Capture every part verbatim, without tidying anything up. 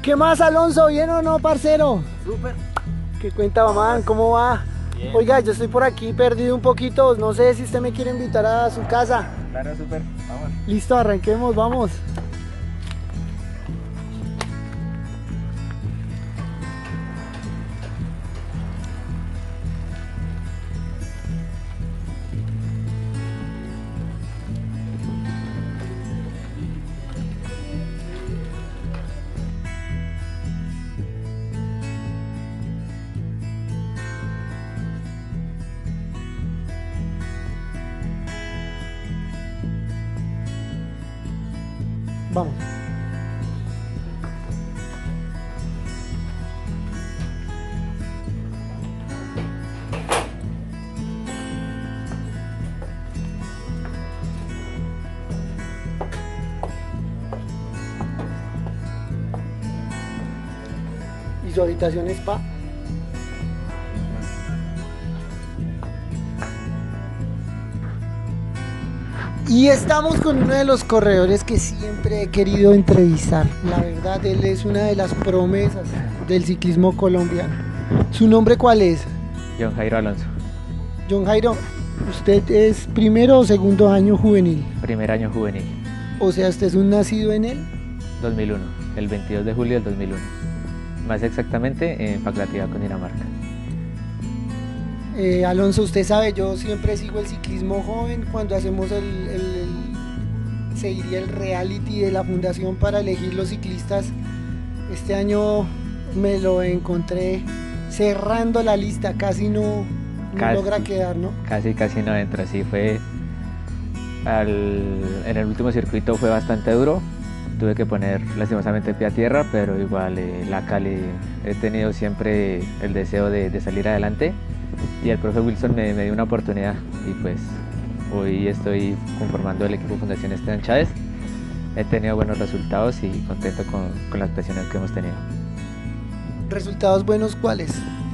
¿Qué más, Alonso? ¿Bien o no, parcero? Súper. ¿Qué cuenta, mamá? ¿Cómo va? Bien. Oiga, yo estoy por aquí perdido un poquito. No sé si usted me quiere invitar a su casa. Claro, súper. Vamos. Listo, arranquemos, vamos. Vamos. ¿Y su habitación es spa? Y estamos con uno de los corredores que siempre he querido entrevistar. La verdad, él es una de las promesas del ciclismo colombiano. ¿Su nombre cuál es? John Jairo Alonso. John Jairo, ¿usted es primero o segundo año juvenil? Primer año juvenil. O sea, ¿usted es un nacido en él? dos mil uno. El veintidós de julio del dos mil uno. Más exactamente en Faclativa, Cundinamarca. Eh, Alonso, usted sabe, yo siempre sigo el ciclismo joven cuando hacemos el, el, el, se diría el reality de la fundación para elegir los ciclistas. Este año me lo encontré cerrando la lista, casi no, no Casi. logra quedar, ¿no? Casi, casi no entro. Sí, fue. Al, en el último circuito fue bastante duro. Tuve que poner lastimosamente el pie a tierra, pero igual eh, la Cali he tenido siempre el deseo de, de salir adelante. Y el profe Wilson me, me dio una oportunidad y pues hoy estoy conformando el equipo Fundación Esteban Chávez. He tenido buenos resultados y contento con, con las presiones que hemos tenido. ¿Resultados buenos cuáles?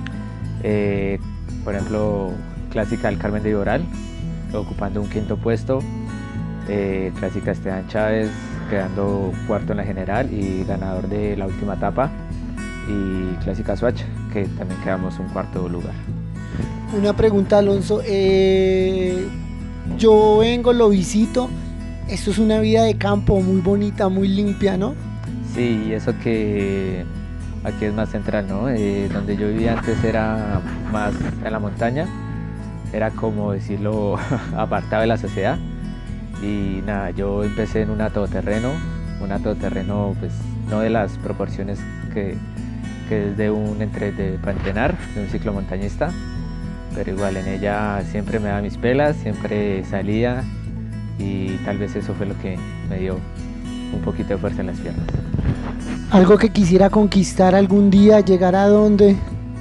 Eh, por ejemplo, Clásica del Carmen de Iboral, ocupando un quinto puesto. Eh, Clásica Esteban Chávez, quedando cuarto en la general y ganador de la última etapa. Y Clásica Soacha, que también quedamos un cuarto lugar. Una pregunta, Alonso. Eh, yo vengo, lo visito. Esto es una vida de campo muy bonita, muy limpia, ¿no? Sí, y eso que aquí es más central, ¿no? Eh, donde yo vivía antes era más en la montaña, era como decirlo apartado de la sociedad. Y nada, yo empecé en un todoterreno, un todoterreno pues no de las proporciones que, que es de un entre, de, para entrenar, de un ciclomontañista. Pero igual en ella siempre me daba mis pelas, siempre salía y tal vez eso fue lo que me dio un poquito de fuerza en las piernas. ¿Algo que quisiera conquistar algún día, llegar a dónde?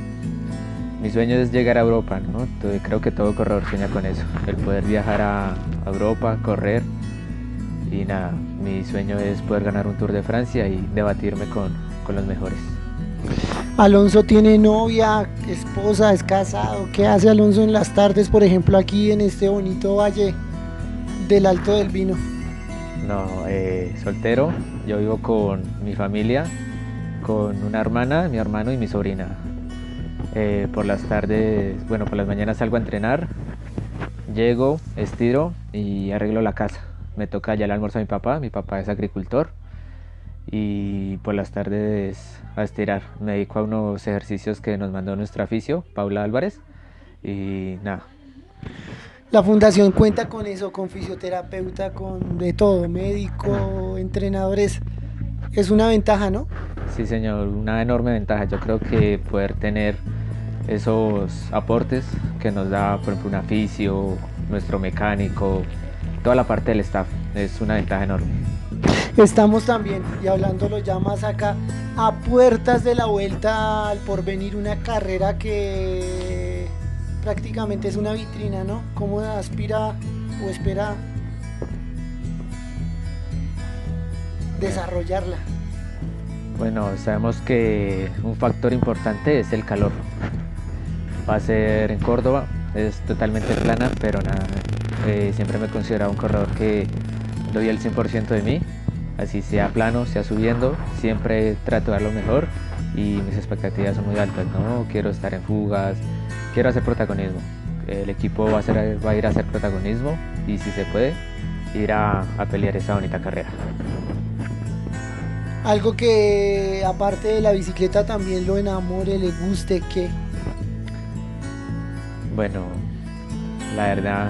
Mi sueño es llegar a Europa, ¿no? Creo que todo corredor sueña con eso, el poder viajar a Europa, correr y nada, mi sueño es poder ganar un Tour de Francia y debatirme con, con los mejores. Alonso tiene novia, esposa, es casado. ¿Qué hace Alonso en las tardes, por ejemplo, aquí en este bonito valle del Alto del Vino? No, eh, soltero, yo vivo con mi familia, con una hermana, mi hermano y mi sobrina. Eh, por las tardes, bueno, por las mañanas salgo a entrenar, llego, estiro y arreglo la casa. Me toca ya el almuerzo a mi papá, mi papá es agricultor. Y por las tardes a estirar. Me dedico a unos ejercicios que nos mandó nuestra fisio, Paula Álvarez, y nada. La fundación cuenta con eso, con fisioterapeuta, con de todo, médico, entrenadores. Es una ventaja, ¿no? Sí, señor, una enorme ventaja. Yo creo que poder tener esos aportes que nos da, por ejemplo, una fisio, nuestro mecánico, toda la parte del staff, es una ventaja enorme. Estamos también, y hablándolo ya más acá, a puertas de la Vuelta al Porvenir, una carrera que prácticamente es una vitrina, ¿no? ¿Cómo aspira o espera desarrollarla? Bueno, sabemos que un factor importante es el calor. Va a ser en Córdoba, es totalmente plana, pero nada, eh, siempre me he considerado un corredor que doy el cien por ciento de mí así sea plano, sea subiendo, siempre trato de dar lo mejor y mis expectativas son muy altas, ¿no? Quiero estar en fugas, quiero hacer protagonismo. El equipo va a, ser, va a ir a hacer protagonismo y si se puede, ir a, a pelear esa bonita carrera. Algo que aparte de la bicicleta también lo enamore, le guste, ¿qué? Bueno, la verdad,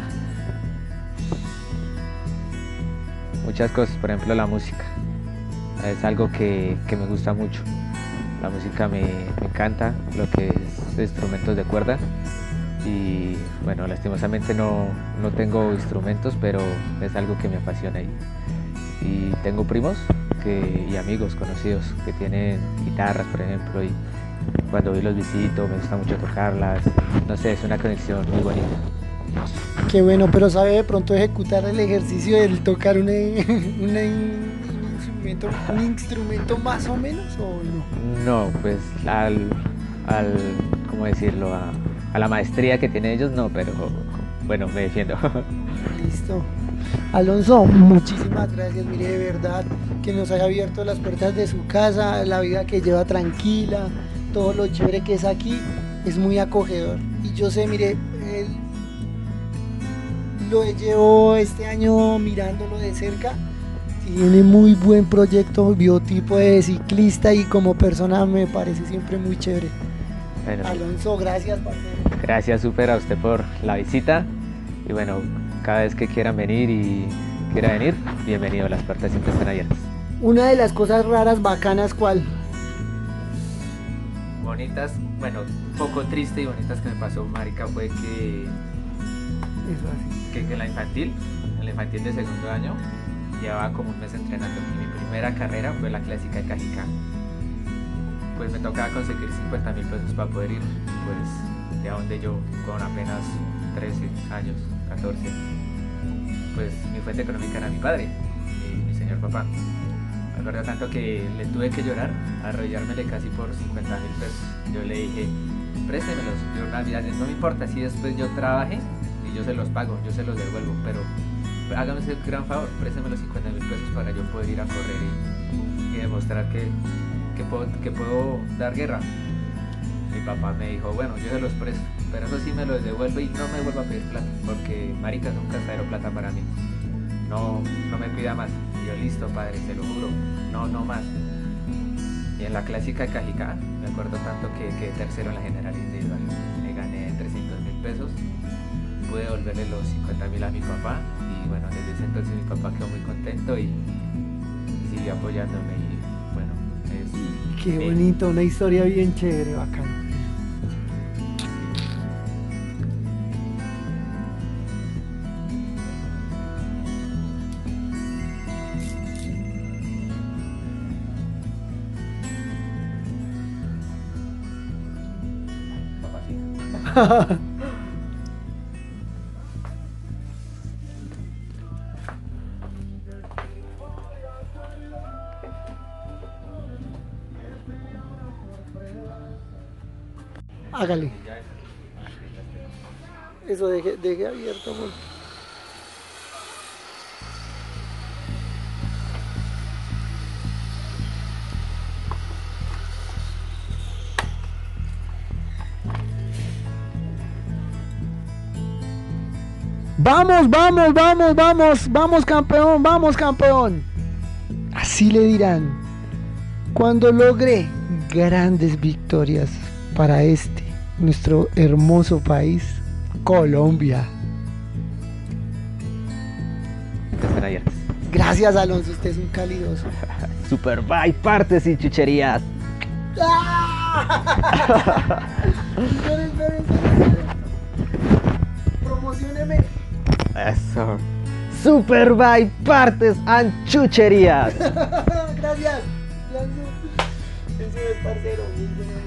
muchas cosas, por ejemplo la música, es algo que, que me gusta mucho. La música me, me encanta, lo que es instrumentos de cuerda y bueno, lastimosamente no, no tengo instrumentos, pero es algo que me apasiona y, y tengo primos que, y amigos conocidos que tienen guitarras, por ejemplo, y cuando hoy los visito me gusta mucho tocarlas, no sé, es una conexión muy bonita. Qué bueno, pero ¿sabe de pronto ejecutar el ejercicio del tocar un, un, instrumento, un instrumento más o menos o no? No, pues al, al ¿cómo decirlo? A, a la maestría que tienen ellos no, pero bueno, me defiendo. Listo. Alonso, muchísimas gracias, mire, de verdad que nos haya abierto las puertas de su casa, la vida que lleva tranquila, todo lo chévere que es aquí, es muy acogedor. Y yo sé, mire, él, lo llevo este año mirándolo de cerca, tiene muy buen proyecto, biotipo de ciclista y como persona me parece siempre muy chévere. Bueno, Alonso, gracias, parcero. Gracias súper a usted por la visita y bueno, cada vez que quieran venir y quiera venir, bienvenido, las puertas siempre están abiertas. Una de las cosas raras, bacanas, ¿cuál? Bonitas, bueno, un poco triste y bonitas que me pasó, marica, fue que, Eso así. que, que en la infantil, en la infantil de segundo año, llevaba como un mes entrenando y mi primera carrera fue la clásica de Cajicá. Pues me tocaba conseguir cincuenta mil pesos para poder ir, pues de a donde yo con apenas trece años, catorce, pues mi fuente económica era mi padre, mi, mi señor papá. Me acuerdo tanto que le tuve que llorar, arrollármele casi por cincuenta mil pesos. Yo le dije, préstemelos, yo Navidad, no me importa si después yo trabaje y yo se los pago, yo se los devuelvo, pero hágame ese gran favor, présteme los cincuenta mil pesos para yo poder ir a correr y, y demostrar que, que, puedo, que puedo dar guerra. Mi papá me dijo, bueno, yo se los presto, pero eso sí me los devuelve y no me vuelva a pedir plata, porque marica es un castadero plata para mí. No, no me pida más. Y yo, listo, padre, se lo juro, no, no más. Y en la clásica de Cajicá, me acuerdo tanto que quedé tercero en la general individual. Me gané trescientos mil pesos, pude devolverle los cincuenta mil a mi papá y bueno, desde ese entonces mi papá quedó muy contento y, y siguió apoyándome y bueno, es... Qué bien. bonito, una historia bien chévere, bacana. Hágale. Eso deje, deje abierto, amor. Vamos, vamos, vamos, vamos, vamos campeón, vamos campeón. Así le dirán cuando logre grandes victorias para este, nuestro hermoso país, Colombia. Están abiertas. Gracias, Alonso, usted es un calidoso. Super bye, partes y chucherías. ¡Ah! Espere, espere, espere. Promocióneme. Eso. Super bye, partes and chucherías. Gracias. Gracias. Ese es parcero.